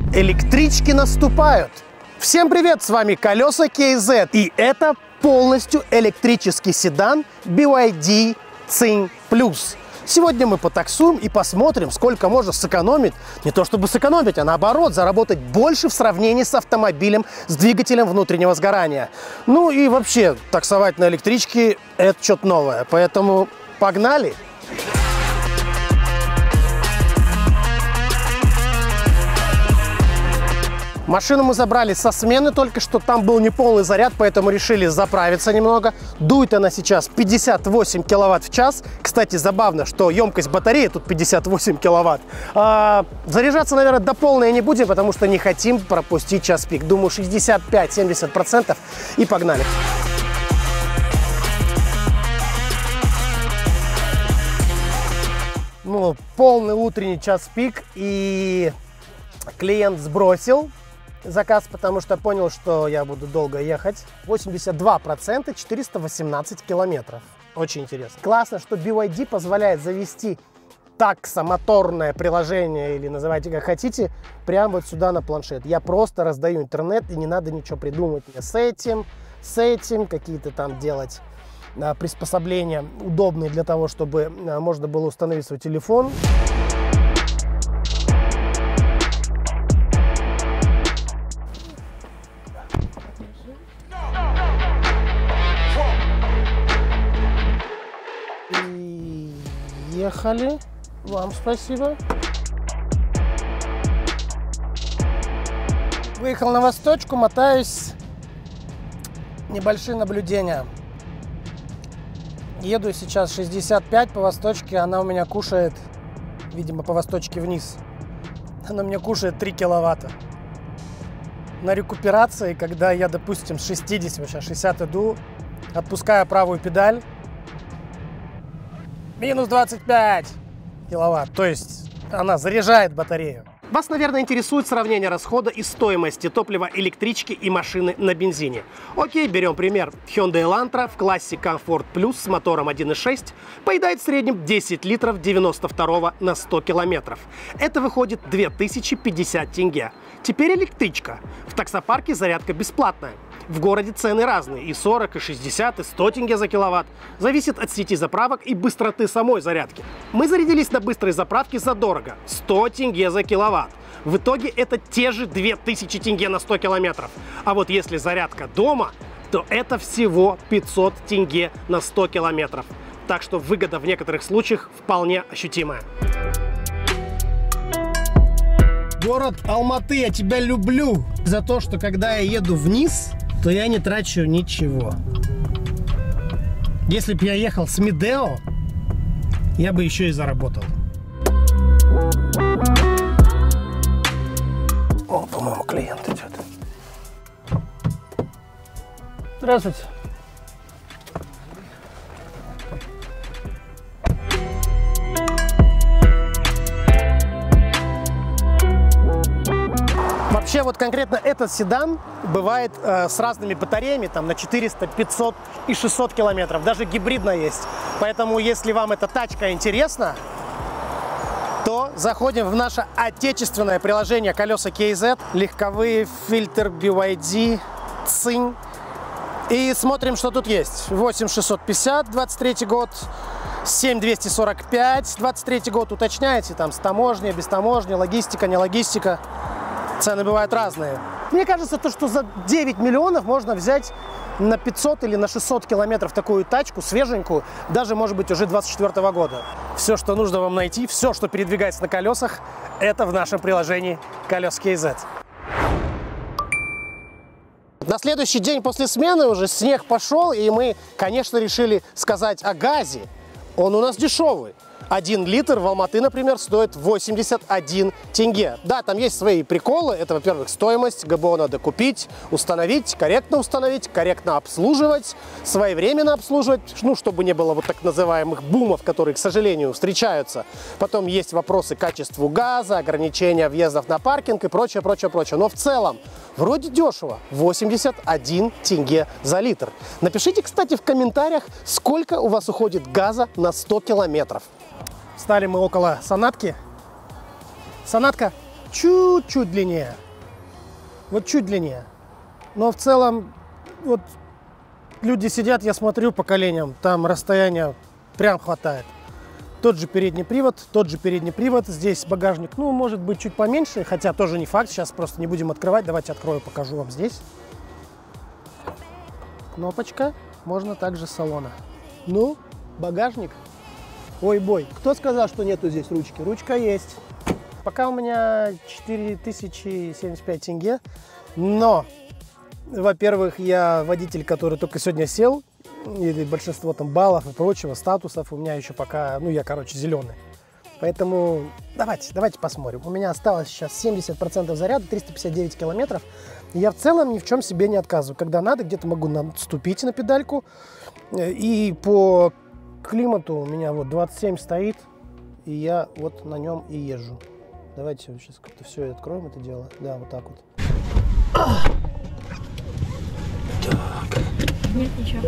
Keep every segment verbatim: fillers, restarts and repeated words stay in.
Электрички наступают! Всем привет, с вами Колеса кей зет, и это полностью электрический седан би вай ди Цинь Плюс. Сегодня мы потаксуем и посмотрим, сколько можно сэкономить, не то чтобы сэкономить, а наоборот, заработать больше в сравнении с автомобилем с двигателем внутреннего сгорания. Ну и вообще, таксовать на электричке – это что-то новое, поэтому погнали! Машину мы забрали со смены, только что там был неполный заряд, поэтому решили заправиться немного. Дует она сейчас пятьдесят восемь киловатт в час. Кстати, забавно, что емкость батареи тут пятьдесят восемь киловатт. А, заряжаться, наверное, до полной не будем, потому что не хотим пропустить час пик. Думаю, шестьдесят пять — семьдесят процентов и погнали. Ну, полный утренний час пик, и клиент сбросил заказ, потому что понял, что я буду долго ехать. восемьдесят два процента, четыреста восемнадцать километров. Очень интересно. Классно, что би вай ди позволяет завести таксомоторное приложение, или называйте как хотите, прямо вот сюда на планшет. Я просто раздаю интернет, и не надо ничего придумывать мне с этим, с этим, какие-то там делать а, приспособления удобные для того, чтобы а, можно было установить свой телефон. Ехали. Вам спасибо. Выехал на Восточку, мотаюсь. Небольшие наблюдения. Еду сейчас шестьдесят пять по Восточке. Она у меня кушает, видимо, по Восточке вниз. Она у меня кушает три киловатта. На рекуперации, когда я, допустим, с шестидесяти, сейчас шестьдесят иду, отпускаю правую педаль, минус двадцать пять киловатт, то есть она заряжает батарею. Вас, наверное, интересует сравнение расхода и стоимости топлива электрички и машины на бензине. Окей, берем пример. Hyundai Elantra в классе Comfort Plus с мотором один и шесть поедает в среднем десять литров девяносто второго на сто километров. Это выходит две тысячи пятьдесят тенге. Теперь электричка. В таксопарке зарядка бесплатная. В городе цены разные, и сорок, и шестьдесят, и сто тенге за киловатт. Зависит от сети заправок и быстроты самой зарядки. Мы зарядились на быстрой заправке задорого, сто тенге за киловатт. В итоге это те же две тысячи тенге на сто километров. А вот если зарядка дома, то это всего пятьсот тенге на сто километров. Так что выгода в некоторых случаях вполне ощутимая. Город Алматы, я тебя люблю за то, что когда я еду вниз, то я не трачу ничего. Если бы я ехал с Мидео, я бы еще и заработал. О, по-моему, клиент идет. Здравствуйте. Вообще, вот конкретно этот седан бывает э, с разными батареями, там на четыреста, пятьсот и шестьсот километров, даже гибридно есть. Поэтому, если вам эта тачка интересна, то заходим в наше отечественное приложение Колеса кей зет, легковые, фильтр би вай ди, Цинь, и смотрим, что тут есть. восемь шестьсот пятьдесят, двадцать третий год, семь двести сорок пять, двадцать третий год, уточняете, там с таможней, без таможни, логистика, не логистика. Цены бывают разные. Мне кажется, то, что за девять миллионов можно взять на пятьсот или на шестьсот километров такую тачку, свеженькую, даже, может быть, уже двадцать четвёртого года. Все, что нужно вам найти, все, что передвигается на колесах, это в нашем приложении Колеса кей зет. На следующий день после смены уже снег пошел, и мы, конечно, решили сказать о газе. Он у нас дешевый. Один литр в Алматы, например, стоит восемьдесят один тенге. Да, там есть свои приколы. Это, во-первых, стоимость. ГБО надо купить, установить, корректно установить, корректно обслуживать, своевременно обслуживать, ну, чтобы не было вот так называемых бумов, которые, к сожалению, встречаются. Потом есть вопросы к качеству газа, ограничения въездов на паркинг и прочее, прочее, прочее. Но в целом, вроде дешево. восемьдесят один тенге за литр. Напишите, кстати, в комментариях, сколько у вас уходит газа на сто километров. Стали мы около Сонатки. Сонатка, чуть-чуть длиннее. Вот чуть длиннее. Но в целом, вот люди сидят, я смотрю по коленям, там расстояние прям хватает. Тот же передний привод, тот же передний привод. Здесь багажник, ну, может быть, чуть поменьше, хотя тоже не факт. Сейчас просто не будем открывать. Давайте открою, покажу вам здесь. Кнопочка. Можно также с салона. Ну, багажник. Ой, бой. Кто сказал, что нету здесь ручки? Ручка есть. Пока у меня четыре тысячи семьдесят пять тенге. Но, во-первых, я водитель, который только сегодня сел. И большинство там баллов и прочего, статусов у меня еще пока, ну, я, короче, зеленый. Поэтому давайте, давайте посмотрим. У меня осталось сейчас семьдесят процентов заряда, триста пятьдесят девять километров. И я в целом ни в чем себе не отказываю. Когда надо, где-то могу наступить на педальку. И по климату у меня вот двадцать семь стоит, и я вот на нем и езжу. Давайте сейчас как-то все откроем это дело. Да, вот так вот. Так. Нет, ничего.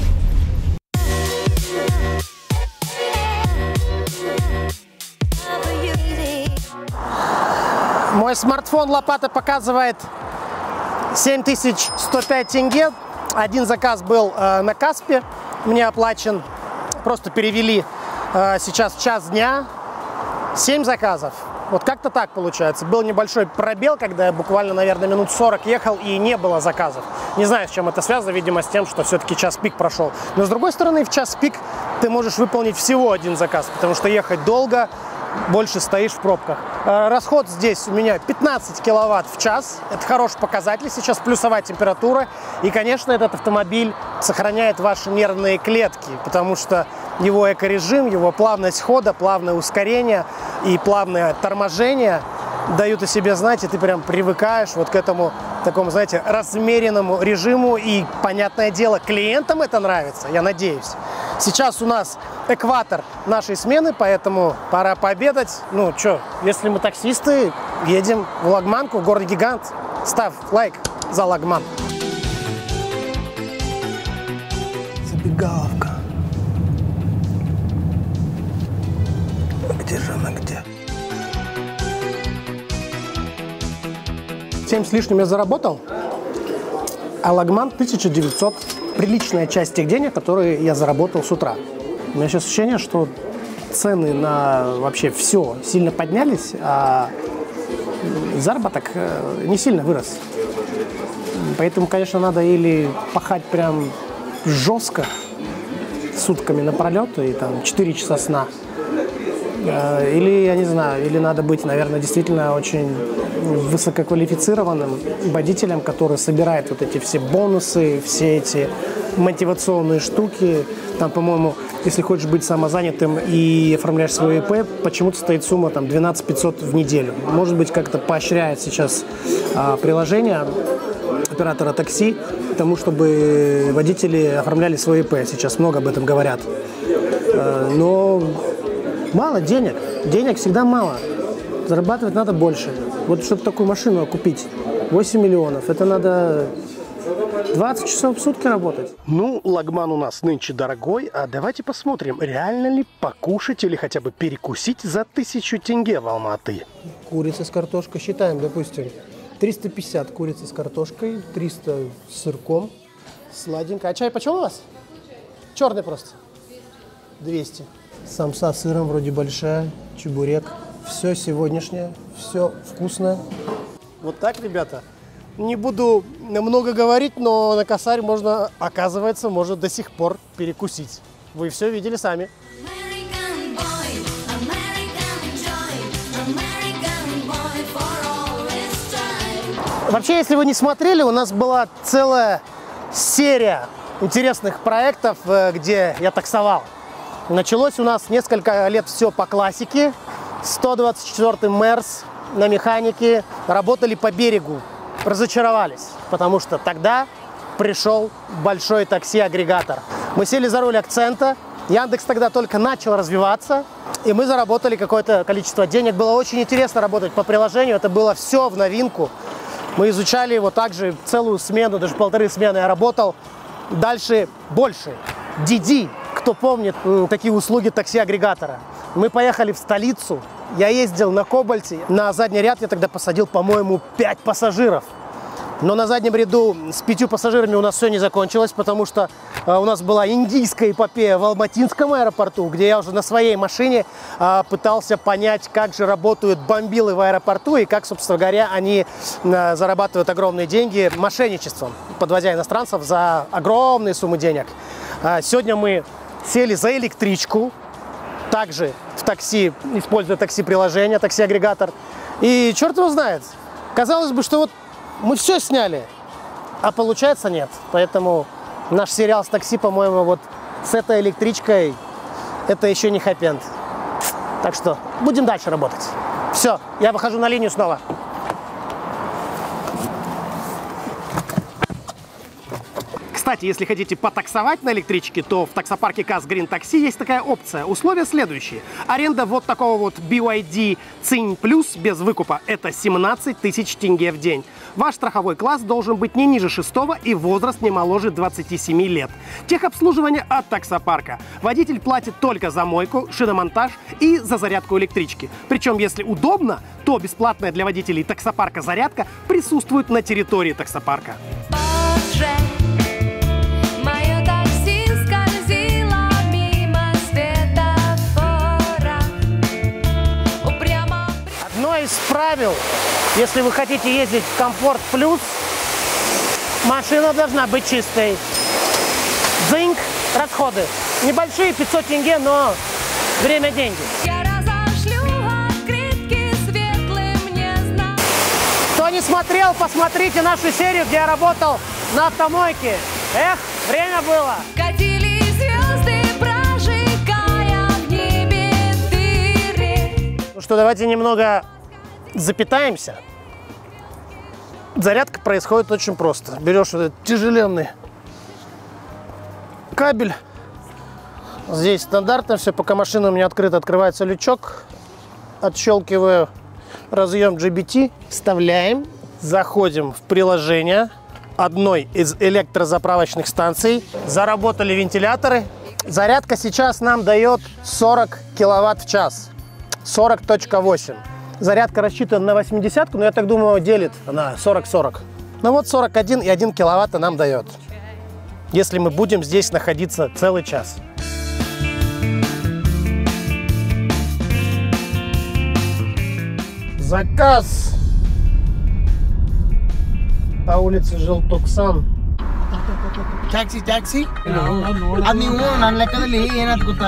Мой смартфон лопата показывает семь тысяч сто пять тенге. Один заказ был э, на Каспе, мне оплачен. Просто перевели э, сейчас час дня. семь заказов. Вот как-то так получается. Был небольшой пробел, когда я буквально, наверное, минут сорок ехал и не было заказов. Не знаю, с чем это связано, видимо, с тем, что все-таки час пик прошел. Но с другой стороны, в час пик ты можешь выполнить всего один заказ, потому что ехать долго, больше стоишь в пробках. Расход здесь у меня пятнадцать киловатт в час. Это хороший показатель. Сейчас плюсовая температура. И, конечно, этот автомобиль сохраняет ваши нервные клетки, потому что его экорежим, его плавность хода, плавное ускорение и плавное торможение дают о себе знать, и ты прям привыкаешь вот к этому такому, знаете, размеренному режиму. И, понятное дело, клиентам это нравится, я надеюсь. Сейчас у нас экватор нашей смены, поэтому пора пообедать. Ну, что, если мы таксисты, едем в Лагманку, в город-гигант. Ставь лайк за Лагман. Забегаловка. Где же она, где? семь с лишним я заработал, а Лагман тысяча девятьсот. Приличная часть тех денег, которые я заработал с утра. У меня сейчас ощущение, что цены на вообще все сильно поднялись, а заработок не сильно вырос. Поэтому, конечно, надо или пахать прям жестко, сутками напролет, и там четыре часа сна, или, я не знаю, или надо быть, наверное, действительно очень высококвалифицированным водителем, который собирает вот эти все бонусы, все эти мотивационные штуки. Там, по-моему, если хочешь быть самозанятым и оформляешь свой ИП, почему-то стоит сумма там двенадцать тысяч пятьсот в неделю. Может быть, как-то поощряет сейчас а, приложение оператора такси к тому, чтобы водители оформляли свой ИП. Сейчас много об этом говорят. А, но мало денег. Денег всегда мало. Зарабатывать надо больше. Вот чтобы такую машину купить, восемь миллионов, это надо двадцать часов в сутки работать. Ну, Лагман у нас нынче дорогой, а давайте посмотрим, реально ли покушать или хотя бы перекусить за тысячу тенге в Алматы. Курица с картошкой считаем, допустим, триста пятьдесят курицы с картошкой, триста с сырком, сладенько. А чай почем у вас? Черный просто. двести. Самса с сыром вроде большая, чебурек. Все сегодняшнее, все вкусное. Вот так, ребята. Не буду много говорить, но на косарь можно, оказывается, может до сих пор перекусить. Вы все видели сами. Вообще, если вы не смотрели, у нас была целая серия интересных проектов, где я таксовал. Началось у нас несколько лет все по классике. сто двадцать четвёртый Мерс на механике. Работали по берегу. Разочаровались, потому что тогда пришел большой такси-агрегатор. Мы сели за руль Акцента. Яндекс тогда только начал развиваться. И мы заработали какое-то количество денег. Было очень интересно работать по приложению. Это было все в новинку. Мы изучали его также целую смену, даже полторы смены я работал. Дальше больше. Диди. Кто помнит такие услуги такси-агрегатора. Мы поехали в столицу, я ездил на Кобальте. На задний ряд я тогда посадил, по-моему, пять пассажиров. Но на заднем ряду с пятью пассажирами у нас все не закончилось, потому что э, у нас была индийская эпопея в Алматинском аэропорту, где я уже на своей машине э, пытался понять, как же работают бомбилы в аэропорту и как, собственно говоря, они э, зарабатывают огромные деньги мошенничеством, подвозя иностранцев за огромные суммы денег. Э, сегодня мы сели за электричку, также в такси, используя такси-приложение, такси-агрегатор. И черт его знает, казалось бы, что вот мы все сняли, а получается нет. Поэтому наш сериал с такси, по-моему, вот с этой электричкой, это еще не хэппи-энд. Так что будем дальше работать. Все, я выхожу на линию снова. Кстати, если хотите потаксовать на электричке, то в таксопарке Казгрин Такси есть такая опция. Условия следующие. Аренда вот такого вот би вай ди Цинь Плюс без выкупа – это семнадцать тысяч тенге в день. Ваш страховой класс должен быть не ниже шестого и возраст не моложе двадцати семи лет. Техобслуживание от таксопарка. Водитель платит только за мойку, шиномонтаж и за зарядку электрички. Причем, если удобно, то бесплатная для водителей таксопарка зарядка присутствует на территории таксопарка. Из правил, если вы хотите ездить в Комфорт Плюс, машина должна быть чистой. Зинк, расходы. Небольшие, пятьсот тенге, но время – деньги. Кто не смотрел, посмотрите нашу серию, где я работал на автомойке. Эх, время было. Ну что, давайте немного запитаемся. Зарядка происходит очень просто. Берешь вот этот тяжеленный кабель. Здесь стандартно все, пока машина у меня открыта, открывается лючок. Отщелкиваю разъем джи би ти, вставляем, заходим в приложение одной из электрозаправочных станций. Заработали вентиляторы. Зарядка сейчас нам дает сорок киловатт в час. сорок целых восемь. Зарядка рассчитана на восьмидесятку, но я так думаю, делит на сорок сорок. Ну вот сорок один и один киловатта нам дает, если мы будем здесь находиться целый час. Заказ по улице Желтоксан. Taxi, taxi. ಅದು ನೀವು ನನ್ನ ಲೆಕ್ಕದಲ್ಲಿ ಏನಾದ್ ಗೊತ್ತಾ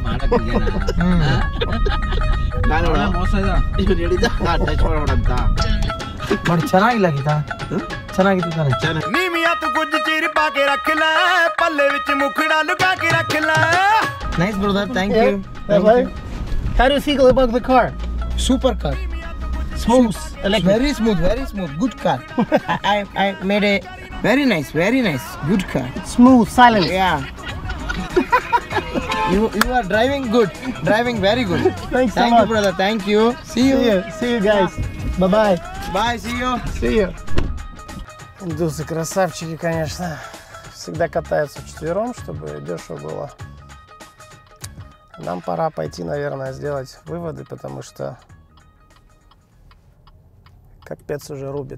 ಟಚ್ ಮಾಡೋಣಂತ ಬಟ್ ಚೆನ್ನಾಗಿಲ್ಲ ಗೀತಾ ಚೆನ್ನಾಗಿತ್ತು ನೀಮಿಯಾತು ಗುಜ್ಜು ಚೀರಿ ಪಾಕೆ ರಖಲ ಪಲ್ಲೆ ವಿಚ್ ಮುಖಡಾ ಲುಕಾ ಕೆ ರಖಲ nice brother thank you How do you feel about the car? Super car. Smooth. Like very smooth, very smooth. Good car. I, I I made a very nice, very nice. Good car. Smooth, silent. Yeah. you you are driving good. Driving very good. Thanks Thank so you, much. brother. Thank you. See you. See you, see you guys. Bye bye. Bye. See you. See you. Индусы красавчики, конечно. Всегда катаются вчетвером, чтобы дешево было. Нам пора пойти, наверное, сделать выводы, потому что капец уже рубит.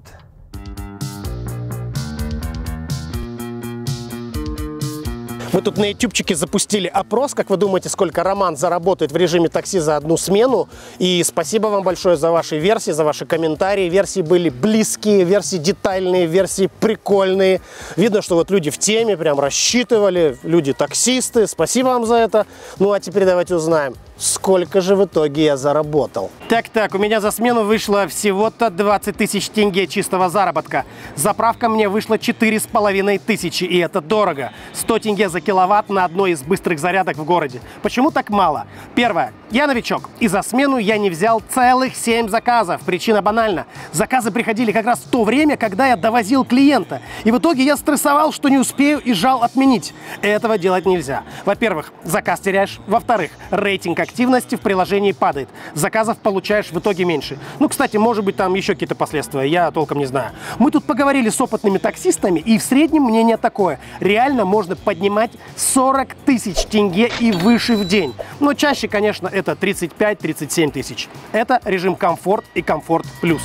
Мы тут на ютубчике запустили опрос. Как вы думаете, сколько Роман заработает в режиме такси за одну смену? И спасибо вам большое за ваши версии, за ваши комментарии. Версии были близкие, версии детальные, версии прикольные. Видно, что вот люди в теме прям рассчитывали, люди-таксисты. Спасибо вам за это. Ну а теперь давайте узнаем, сколько же в итоге я заработал. Так-так, у меня за смену вышло всего-то двадцать тысяч тенге чистого заработка. Заправка мне вышла четыре с половиной тысячи, и это дорого. сто тенге за киловатт на одной из быстрых зарядок в городе. Почему так мало? Первое. Я новичок, и за смену я не взял целых семь заказов. Причина банальна. Заказы приходили как раз в то время, когда я довозил клиента. И в итоге я стрессовал, что не успею, и жал отменить. Этого делать нельзя. Во-первых, заказ теряешь. Во-вторых, рейтинг активности в приложении падает. Заказов получаешь в итоге меньше. Ну, кстати, может быть, там еще какие-то последствия, я толком не знаю. Мы тут поговорили с опытными таксистами, и в среднем мнение такое. Реально можно поднимать сорок тысяч тенге и выше в день. Но чаще, конечно, это тридцать пять — тридцать семь тысяч. Это режим комфорт и комфорт плюс.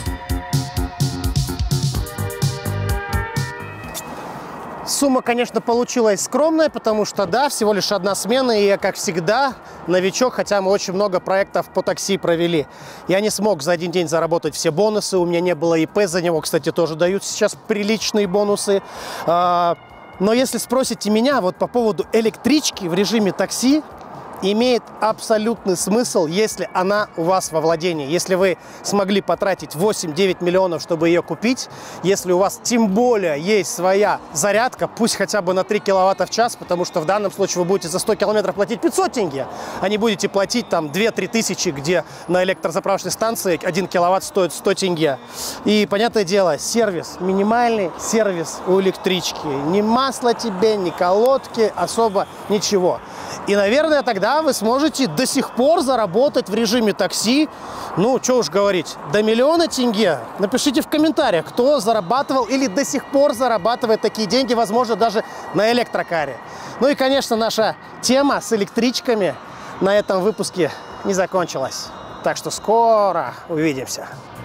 Сумма, конечно, получилась скромная, потому что, да, всего лишь одна смена, и я, как всегда, новичок, хотя мы очень много проектов по такси провели. Я не смог за один день заработать все бонусы, у меня не было ИП, за него, кстати, тоже дают сейчас приличные бонусы. Но если спросите меня вот по поводу электрички в режиме такси, имеет абсолютный смысл, если она у вас во владении. Если вы смогли потратить восемь-девять миллионов, чтобы ее купить, если у вас тем более есть своя зарядка, пусть хотя бы на три киловатта в час, потому что в данном случае вы будете за сто километров платить пятьсот тенге, а не будете платить там две-три тысячи, где на электрозаправочной станции один киловатт стоит сто тенге. И, понятное дело, сервис, минимальный сервис у электрички. Ни масла тебе, ни колодки, особо ничего. И, наверное, тогда вы сможете до сих пор заработать в режиме такси, ну, что уж говорить, до миллиона тенге. Напишите в комментариях, кто зарабатывал или до сих пор зарабатывает такие деньги, возможно, даже на электрокаре. Ну и, конечно, наша тема с электричками на этом выпуске не закончилась. Так что скоро увидимся.